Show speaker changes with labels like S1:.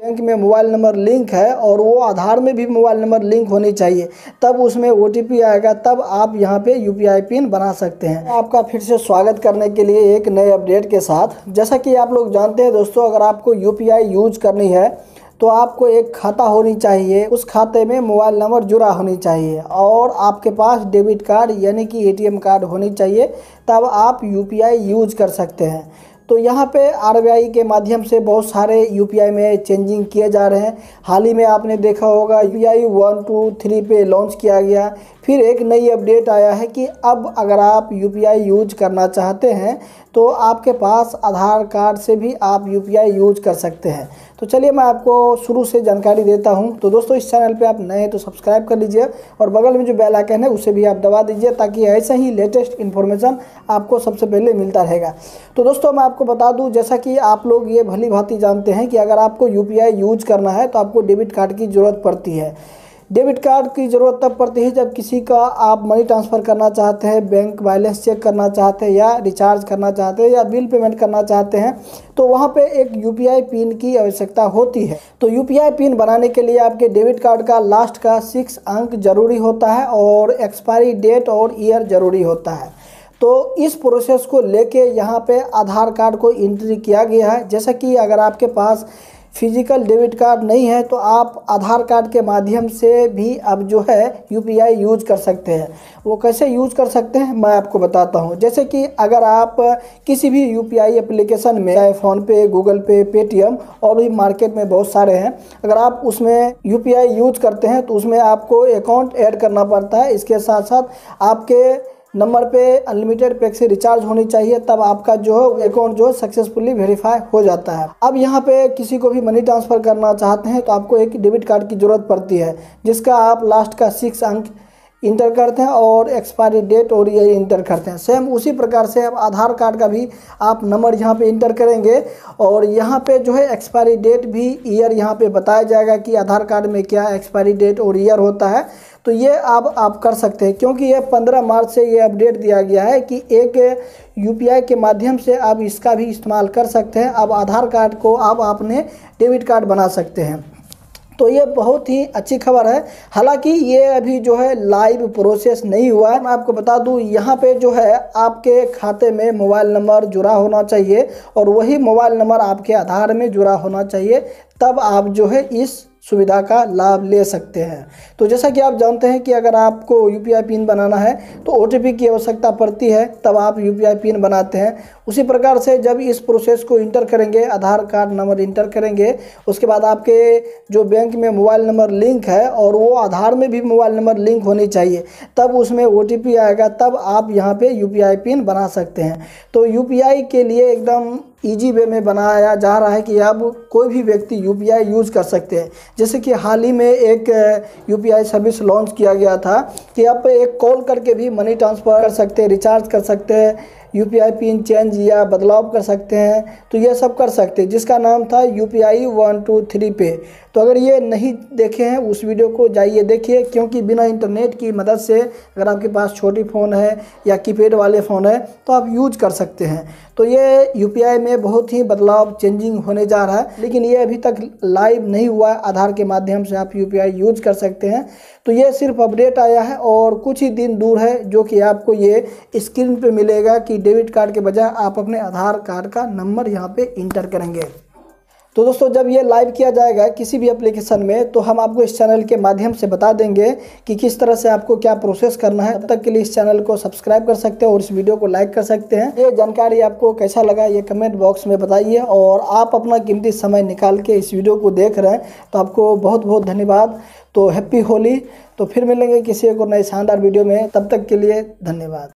S1: Bank में mobile number link है और वो आधार में भी मोबाइल नंबर लिंक होनी चाहिए, तब उसमें OTP आएगा, तब आप यहाँ पे UPI पिन बना सकते हैं। आपका फिर से स्वागत करने के लिए एक नए अपडेट के साथ। जैसा कि आप लोग जानते हैं दोस्तों, अगर आपको UPI यूज करनी है तो आपको एक खाता होनी चाहिए, उस खाते में मोबाइल नंबर जुड़ा होनी चाहिए और आपके पास डेबिट कार्ड यानी कि ATM कार्ड होनी चाहिए, तब आप UPI यूज कर सकते हैं। तो यहाँ पे RBI के माध्यम से बहुत सारे UPI में चेंजिंग किए जा रहे हैं। हाल ही में आपने देखा होगा UPI 1, 2, 3 पे लॉन्च किया गया। फिर एक नई अपडेट आया है कि अब अगर आप UPI यूज करना चाहते हैं तो आपके पास आधार कार्ड से भी आप UPI यूज कर सकते हैं। तो चलिए मैं आपको शुरू से जानकारी देता हूं। तो दोस्तों, इस चैनल पे आप नए हैं तो सब्सक्राइब कर लीजिए और बगल में जो बेल आइकन है उसे भी आप दबा दीजिए, ताकि ऐसे ही लेटेस्ट इन्फॉर्मेशन आपको सबसे पहले मिलता रहेगा। तो दोस्तों, मैं आपको बता दूं, जैसा कि आप लोग ये भली भांति जानते हैं कि अगर आपको UPI यूज करना है तो आपको डेबिट कार्ड की ज़रूरत पड़ती है। डेबिट कार्ड की ज़रूरत तब पड़ती है जब किसी का आप मनी ट्रांसफ़र करना चाहते हैं, बैंक बैलेंस चेक करना चाहते हैं, या रिचार्ज करना चाहते हैं, या बिल पेमेंट करना चाहते हैं, तो वहाँ पे एक UPI पिन की आवश्यकता होती है। तो UPI पिन बनाने के लिए आपके डेबिट कार्ड का लास्ट का 6 अंक जरूरी होता है और एक्सपायरी डेट और ईयर ज़रूरी होता है। तो इस प्रोसेस को लेके यहाँ पे आधार कार्ड को एंट्री किया गया है। जैसा कि अगर आपके पास फिजिकल डेबिट कार्ड नहीं है तो आप आधार कार्ड के माध्यम से भी अब जो है UPI यूज कर सकते हैं। वो कैसे यूज कर सकते हैं मैं आपको बताता हूं। जैसे कि अगर आप किसी भी UPI एप्लीकेशन में, चाहे फ़ोनपे, गूगल पे, पेटीएम और भी मार्केट में बहुत सारे हैं, अगर आप उसमें UPI यूज करते हैं तो उसमें आपको अकाउंट ऐड करना पड़ता है। इसके साथ साथ आपके नंबर पे अनलिमिटेड पैक से रिचार्ज होनी चाहिए, तब आपका जो अकाउंट जो सक्सेसफुली वेरीफाई हो जाता है। अब यहाँ पे किसी को भी मनी ट्रांसफ़र करना चाहते हैं तो आपको एक डेबिट कार्ड की ज़रूरत पड़ती है, जिसका आप लास्ट का 6 अंक इंटर करते हैं और एक्सपायरी डेट और ईयर इंटर करते हैं। सेम उसी प्रकार से अब आधार कार्ड का भी आप नंबर यहाँ पे इंटर करेंगे और यहाँ पे जो है एक्सपायरी डेट भी, ईयर यहाँ पे बताया जाएगा कि आधार कार्ड में क्या एक्सपायरी डेट और ईयर होता है। तो ये अब आप कर सकते हैं, क्योंकि ये 15 मार्च से ये अपडेट दिया गया है कि एक UPI के माध्यम से आप इसका भी इस्तेमाल कर सकते हैं। अब आधार कार्ड को आप अपने डेबिट कार्ड बना सकते हैं। तो ये बहुत ही अच्छी खबर है। हालांकि ये अभी जो है लाइव प्रोसेस नहीं हुआ है। मैं आपको बता दूं, यहाँ पे जो है आपके खाते में मोबाइल नंबर जुड़ा होना चाहिए और वही मोबाइल नंबर आपके आधार में जुड़ा होना चाहिए, तब आप जो है इस सुविधा का लाभ ले सकते हैं। तो जैसा कि आप जानते हैं कि अगर आपको UPI पिन बनाना है तो OTP की आवश्यकता पड़ती है, तब आप UPI पिन बनाते हैं। उसी प्रकार से जब इस प्रोसेस को इंटर करेंगे, आधार कार्ड नंबर इंटर करेंगे, उसके बाद आपके जो बैंक में मोबाइल नंबर लिंक है और वो आधार में भी मोबाइल नंबर लिंक होनी चाहिए, तब उसमें OTP आएगा, तब आप यहाँ पे UPI पिन बना सकते हैं। तो UPI के लिए एकदम ईजी वे में बनाया जा रहा है कि अब कोई भी व्यक्ति UPI यूज़ कर सकते हैं। जैसे कि हाल ही में एक UPI सर्विस लॉन्च किया गया था कि आप एक कॉल करके भी मनी ट्रांसफ़र कर सकते हैं, रिचार्ज कर सकते हैं, UPI पिन चेंज या बदलाव कर सकते हैं। तो ये सब कर सकते हैं, जिसका नाम था UPI 1, 2, 3 पे। तो अगर ये नहीं देखे हैं उस वीडियो को जाइए देखिए, क्योंकि बिना इंटरनेट की मदद से अगर आपके पास छोटी फ़ोन है या कीपैड वाले फ़ोन है तो आप यूज कर सकते हैं। तो ये UPI में बहुत ही बदलाव चेंजिंग होने जा रहा है, लेकिन ये अभी तक लाइव नहीं हुआ। आधार के माध्यम से आप UPI यूज कर सकते हैं। तो ये सिर्फ अपडेट आया है और कुछ ही दिन दूर है, जो कि आपको ये स्क्रीन पे मिलेगा कि डेबिट कार्ड के बजाय आप अपने आधार कार्ड का नंबर यहाँ पे इंटर करेंगे। तो दोस्तों, जब ये लाइव किया जाएगा किसी भी एप्लीकेशन में तो हम आपको इस चैनल के माध्यम से बता देंगे कि किस तरह से आपको क्या प्रोसेस करना है। तब तक के लिए इस चैनल को सब्सक्राइब कर सकते हैं और इस वीडियो को लाइक कर सकते हैं। ये जानकारी आपको कैसा लगा ये कमेंट बॉक्स में बताइए, और आप अपना कीमती समय निकाल के इस वीडियो को देख रहे हैं तो आपको बहुत बहुत धन्यवाद। तो हैप्पी होली। तो फिर मिलेंगे किसी एक और नए शानदार वीडियो में, तब तक के लिए धन्यवाद।